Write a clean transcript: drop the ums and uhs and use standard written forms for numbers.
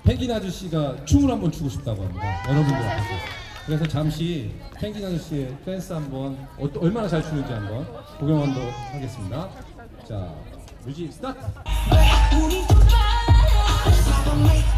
펭귄 아저씨가 춤을 한번 추고 싶다고 합니다. 여러분들 앞에서. 그래서 잠시 펭귄 아저씨의 댄스 한번 얼마나 잘 추는지 한번 구경하도록 하겠습니다. 자, 뮤직 스타트!